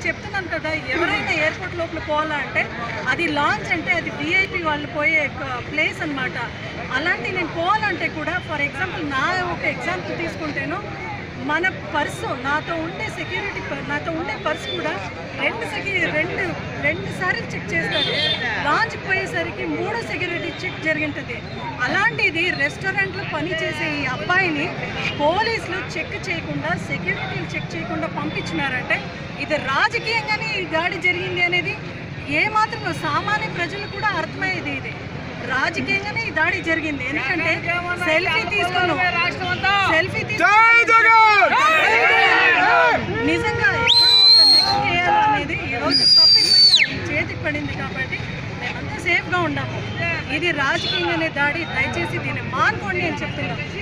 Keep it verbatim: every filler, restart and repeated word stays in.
చెప్తున్నాను కదా, ఎవరైనా ఎయిర్పోర్ట్ లోపల పోవాలంటే అది లాంచ్ అంటే అది విఐపి వాళ్ళు పోయే ప్లేస్ అనమాట. అలాంటి నేను పోవాలంటే కూడా ఫర్ ఎగ్జాంపుల్ నా ఒక ఎగ్జాంపుల్ తీసుకుంటేను, మన పర్సు నాతో ఉండే సెక్యూరిటీ నాతో ఉండే పర్సు కూడా రెండు సెక్యూ రెండు రెండు సార్లు చెక్ చేస్తారు. లాంచ్కి పోయేసరికి మూడో సెక్యూరిటీ చెక్ జరిగింటుంది. అలాంటిది రెస్టారెంట్లో పనిచేసే ఈ అబ్బాయిని పోలీసులు చెక్ చేయకుండా, సెక్యూరిటీలు చెక్ చేయకుండా పంపించినారంటే ఇది రాజకీయంగానే ఈ దాడి జరిగింది అనేది ఏమాత్రం సామాన్య ప్రజలు కూడా అర్థమయ్యేది. ఇది రాజకీయంగానే ఈ దాడి జరిగింది. ఎందుకంటే సెల్ఫీ తీసుకున్నాం, సెల్ఫీ నిజంగా ఎక్కడో ఒక నెక్స్ట్ చేయాలనేది ఈరోజు తప్పిపోయి చేతికి పడింది. కాబట్టి మేమంతా సేఫ్గా ఉన్నాము. ఇది రాజకీయంగానే దాడి, దయచేసి దీన్ని మానుకోండి అని చెప్తున్నాం.